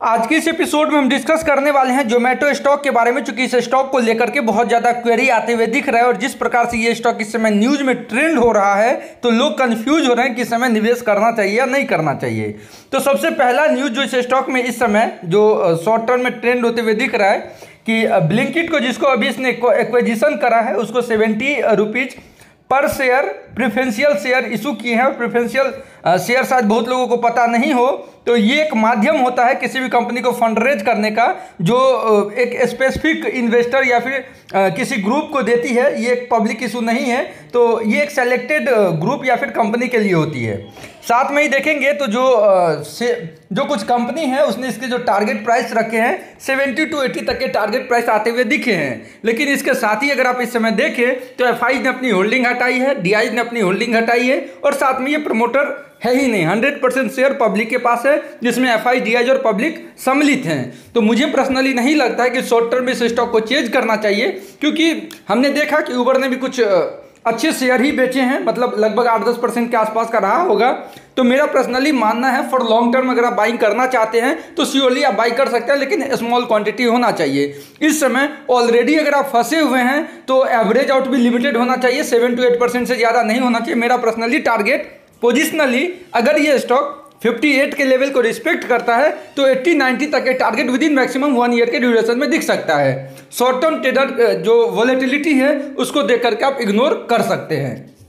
आज के इस एपिसोड में हम डिस्कस करने वाले हैं जोमेटो स्टॉक के बारे में, चूंकि इस स्टॉक को लेकर के बहुत ज़्यादा क्वेरी आते हुए दिख रहा है और जिस प्रकार से ये स्टॉक इस समय न्यूज़ में ट्रेंड हो रहा है तो लोग कंफ्यूज हो रहे हैं कि इस समय निवेश करना चाहिए या नहीं करना चाहिए। तो सबसे पहला न्यूज़ जो इस स्टॉक में इस समय जो शॉर्ट टर्म में ट्रेंड होते हुए दिख रहा है कि ब्लिंकिट को, जिसको अभी इसने एक्विजिशन करा है, उसको 70 रुपीज़ पर शेयर प्रेफरेंशियल शेयर इशू किए हैं। और प्रेफरेंशियल शेयर शायद बहुत लोगों को पता नहीं हो, तो ये एक माध्यम होता है किसी भी कंपनी को फंड रेज करने का, जो एक स्पेसिफिक इन्वेस्टर या फिर किसी ग्रुप को देती है। ये एक पब्लिक इशू नहीं है, तो ये एक सेलेक्टेड ग्रुप या फिर कंपनी के लिए होती है। साथ में ही देखेंगे तो जो कुछ कंपनी है उसने इसके जो टारगेट प्राइस रखे हैं 70 to 80 तक के टारगेट प्राइस आते हुए दिखे हैं। लेकिन इसके साथ ही अगर आप इस समय देखें तो एफआई ने अपनी होल्डिंग हटाई है, डीआई ने अपनी होल्डिंग हटाई है और साथ में ये प्रमोटर है ही नहीं। 100% शेयर पब्लिक के पास है, जिसमें एफआई, डीआई और पब्लिक सम्मिलित हैं। तो मुझे पर्सनली नहीं लगता है कि शॉर्ट टर्म में इस स्टॉक को चेंज करना चाहिए, क्योंकि हमने देखा कि उबर ने भी कुछ अच्छे शेयर ही बेचे हैं, मतलब लगभग 8-10% के आसपास का रहा होगा। तो मेरा पर्सनली मानना है फॉर लॉन्ग टर्म अगर आप बाइंग करना चाहते हैं तो श्योरली आप बाई कर सकते हैं, लेकिन स्मॉल क्वांटिटी होना चाहिए। इस समय ऑलरेडी अगर आप फंसे हुए हैं तो एवरेज आउट भी लिमिटेड होना चाहिए, 7 to 8% से ज़्यादा नहीं होना चाहिए। मेरा पर्सनली टारगेट पोजिशनली अगर ये स्टॉक 58 के लेवल को रिस्पेक्ट करता है तो 80-90 तक के target within maximum 1 year के ड्यूरेशन में दिख सकता है। शॉर्ट टर्म ट्रेडर जो वॉलेटिलिटी है उसको देख करके आप इग्नोर कर सकते हैं।